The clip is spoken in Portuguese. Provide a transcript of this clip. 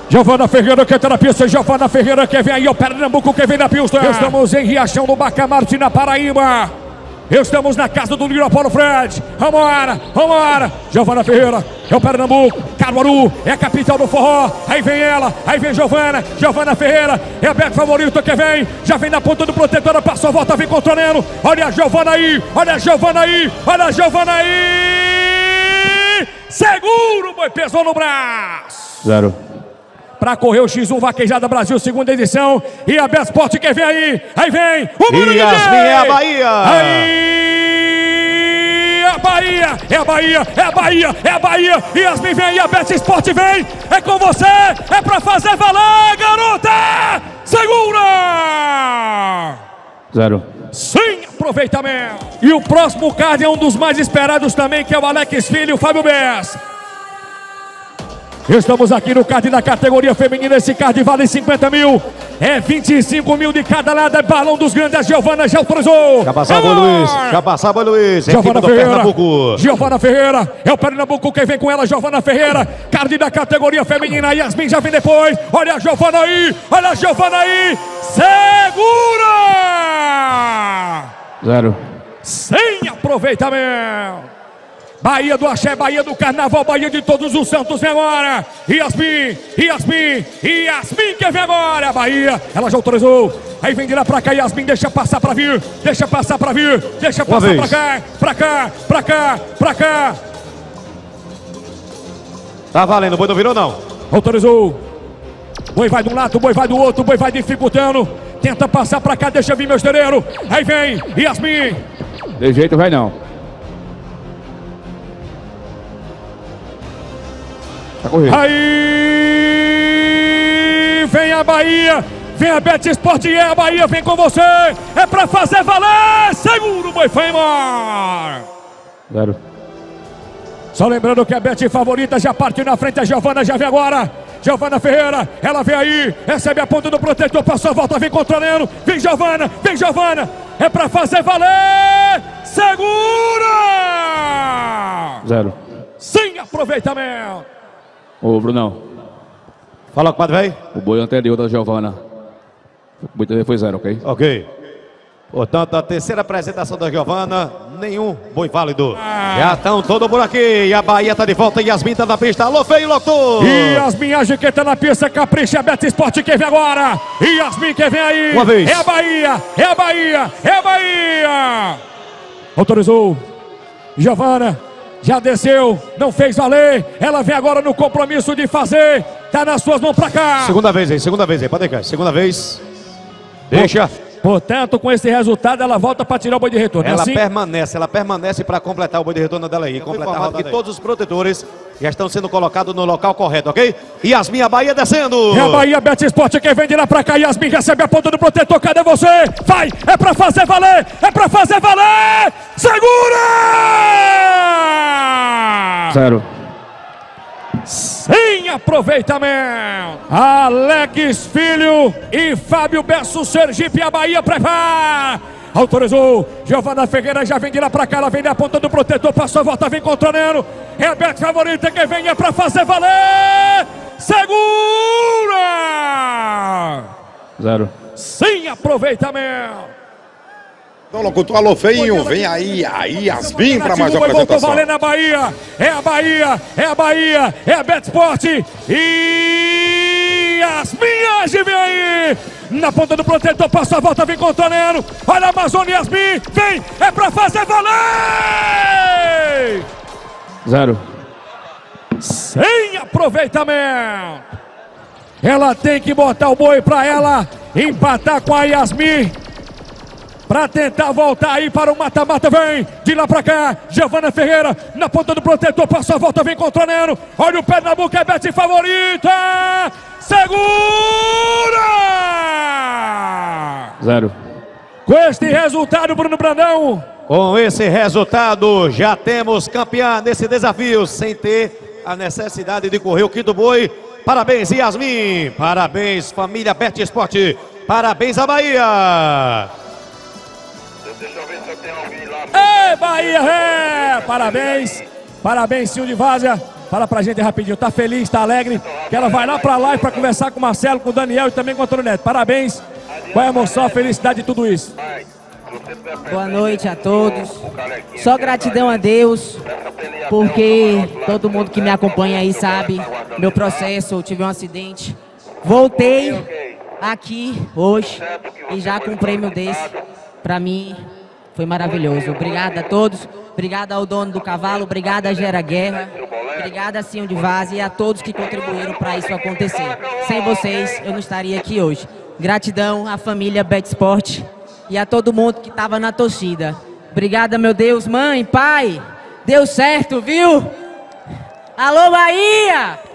Giovana Ferreira que tá na pista, Giovana Ferreira que vem aí, o Pernambuco que vem na pista. Estamos em Riachão do Bacamarte, na Paraíba. Estamos na casa do Lira Paulo Fred. Vambora. Giovana Ferreira, é o Pernambuco, Caruaru, é a capital do forró. Aí vem ela, aí vem Giovana Ferreira, é a Beto Favorito que vem. Já vem na ponta do protetor, passou a volta, vem controlando. Olha a Giovana aí, olha a Giovana aí. Seguro, boi, pesou no braço. 0. Pra correr o X1 Vaquejada Brasil, segunda edição. E a Beto Sport que vem aí. Aí vem o Bruno Yasmin é a Bahia. Aí a Bahia, é a Bahia. Yasmin vem aí, a Beto Sport vem. É com você, é pra fazer valer, garota. Segura. 0. Sem aproveitamento. E o próximo card é um dos mais esperados também, que é o Alex Filho e o Fábio Bess. Estamos aqui no card da categoria feminina. Esse card vale 50 mil. É 25 mil de cada lado. É balão dos grandes. A Giovana já autorizou. Já passava o Luiz. Giovana Ferreira. Giovana Ferreira. É o Pernambuco quem vem com ela. Giovana Ferreira. Card da categoria feminina. Yasmin já vem depois. Olha a Giovana aí. Segura. 0. Sem aproveitamento. Bahia do Axé, Bahia do Carnaval, Bahia de Todos os Santos, vem agora. Yasmin que vem agora. A Bahia, ela já autorizou. Aí vem de lá pra cá, Yasmin, deixa passar pra vir. Deixa passar pra cá. Tá valendo, o boi não virou não. Autorizou. Boi vai de um lado, boi vai do outro, boi vai dificultando. Tenta passar pra cá, deixa vir meu esteireiro. Aí vem, Yasmin. De jeito vai não. Tá correndo. Aí vem a Bahia, vem a Bet Sport e a Bahia vem com você. É pra fazer valer. Seguro, o boi foi embora. 0. Só lembrando que a Bet Favorita já partiu na frente. A Giovana já vem agora. Giovana Ferreira, ela vem aí, recebe a ponta do protetor, passou a volta, vem controlando. Vem Giovana. É pra fazer valer. Segura. 0. Sem aproveitamento. Ô, Brunão. Fala, compadre, velho. O boi anterior da Giovana. O boi também foi 0, ok? Ok. Portanto, a terceira apresentação da Giovana, nenhum boi válido. Já estão todos por aqui. E a Bahia tá de volta. Yasmin tá na pista. Alô, feio, lotou. Yasmin, a Jiqueta na pista. Capricha, Bet Sport que vem agora. Yasmin que vem aí. Uma vez. É a Bahia. Autorizou. Giovana. Já desceu, não fez valer. Ela vem agora no compromisso de fazer. Tá nas suas mãos pra cá. Segunda vez aí. Pode deixar. Segunda vez. Deixa. Portanto, com esse resultado, ela volta para tirar o boi de retorno. Ela assim? permanece para completar o boi de retorno dela aí. Completar que todos os protetores já estão sendo colocados no local correto, ok? Yasmin, a Bahia descendo. É a Bahia, Bet Sport, quem vem de lá pra cá. Yasmin recebe a ponta do protetor. Cadê você? Vai, é pra fazer valer. Segura! 0. Sem aproveitamento. Alex Filho e Fábio Besso, Sergipe, a Bahia prepara. Autorizou. Giovana Ferreira já vem de lá pra cá. Ela vem da ponta do protetor. Passou a volta, vem controlando. É a Bet Favorita que vem. É pra fazer valer. Segura. 0. Sem aproveitamento. Então, locutor, alô, feinho, vem aí, Yasmin para mais uma apresentação. Voltou valendo a Bahia, é a Bet Sport e Yasmin vem aí, na ponta do protetor, passa a volta, vem controlando, olha a Amazônia, Yasmin, vem, é pra fazer valer! 0. Sem aproveitamento, ela tem que botar o boi pra ela, empatar com a Yasmin, para tentar voltar aí para o mata-mata, vem de lá para cá, Giovana Ferreira na ponta do protetor, passa a volta, vem controlando, olha o Pernambuco, é Bet Favorita, segura! 0. Com este resultado, Bruno Brandão. Com esse resultado, já temos campeã nesse desafio, sem ter a necessidade de correr o quinto boi. Parabéns, Yasmin, parabéns, família Bet Sport, parabéns a Bahia. Deixa eu ver se eu tenho alguém lá. Bahia, parabéns, Silvio de Várzea. Fala pra gente rapidinho, tá feliz, tá alegre? Que ela vai lá pra live pra conversar com o Marcelo, com o Daniel e também com o Antônio Neto. Parabéns. Qual é a emoção, a felicidade de tudo isso? Boa noite a todos. Só gratidão a Deus, porque todo mundo que me acompanha aí sabe meu processo. Eu tive um acidente. Voltei aqui hoje e já com um prêmio desse. Pra mim foi maravilhoso. Obrigado a todos. Obrigado ao dono do cavalo. Obrigado a Gera Guerra. Obrigado a Cinho de Vaz e a todos que contribuíram para isso acontecer. Sem vocês eu não estaria aqui hoje. Gratidão à família Betsport e a todo mundo que estava na torcida. Obrigada, meu Deus, mãe, pai. Deu certo, viu? Alô, Bahia!